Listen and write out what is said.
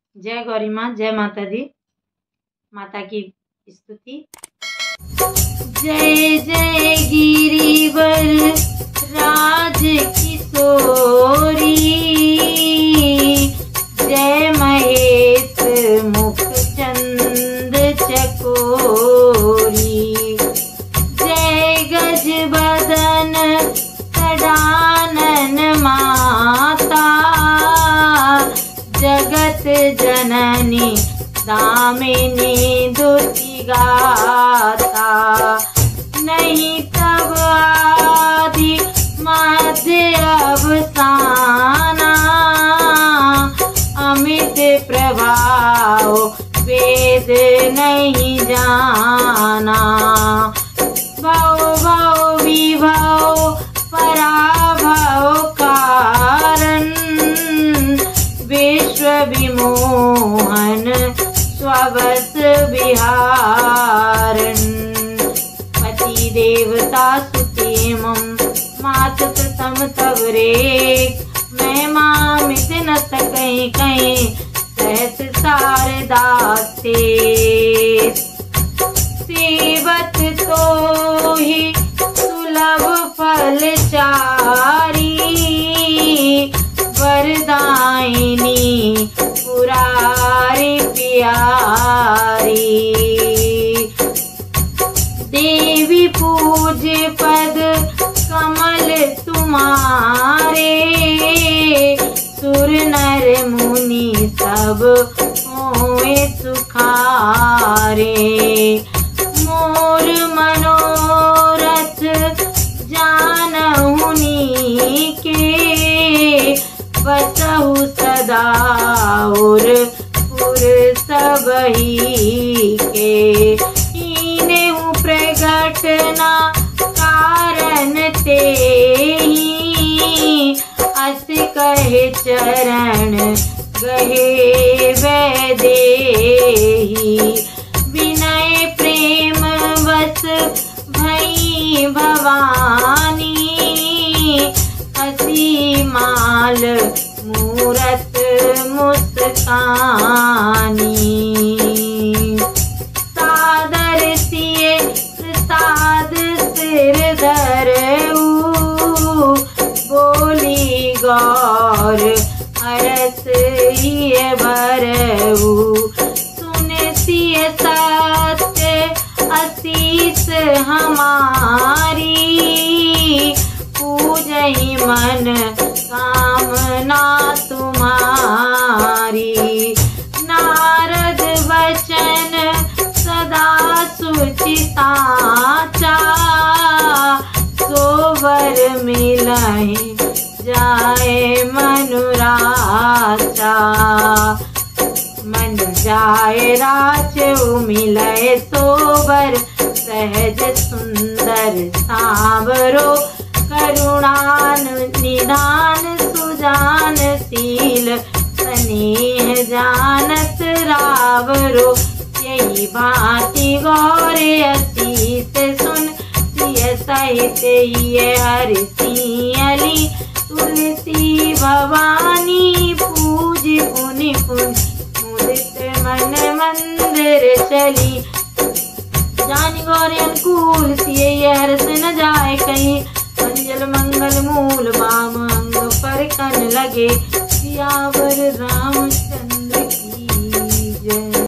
जय गौरी माँ, जय माता दी। माता की स्तुति। जय जय गिरिवर राज किशोरी, जय महेश मुख चंद चकोरी, जय गज बदन सडानन माता, जगत जननी दामिनी दुति गाता। नहीं तब आदि मध्य अवसाना, अमित प्रभाव वेद नहीं जाना। भव भव विभव पराभव कारण, विश्व विमोहन स्ववस विहारन। पति देवता सुतेमं मात प्रथम तव रे, मैं मामित न सकहीं कहीं सहस शारदा से। सेवत तो ही सुलभ फल चारी, वरदायिनी पुरारी प्यारी। देवी पूज पद कमल तुम्हारे, सुर नर मुनि सब होए सुखारे। मोर मनोरथ जानहु नीके, बसहु सदा और पुर सबही के। हीनेहु प्रगटना कारण तेहि, अस कहे चरण गहे वैदेही। विनय प्रेम वस भई भवानी, हसी माल मूरत मुस्कानी। सादर सिए प्रसाद सिर धरऊ, बोली गौर हरस हिय भरऊ। सुन सिय सत्य आशीष हमारी, पूजहि मन कामना तुम्हारी। नारद वचन सदा सुचि साचा, सोवर मिलहि जाए मनुराचा। मन जाए राचउ मिलय सोबर, सहज सुंदर सांवरो। करुणान निदान सुजान शील, स्नेह जानत रावरो। यही भांति गौरे असीस सुन, सिय सहित ये हरसियली। तुलसी भवानी पूज पुनि पुन, मुदित मन मंदिर चली। जान गौर अनुकूल सिय हरस न जाए कहीं, मंजल मंगल मूल बाम अंग पर कन लगे। सियावर राम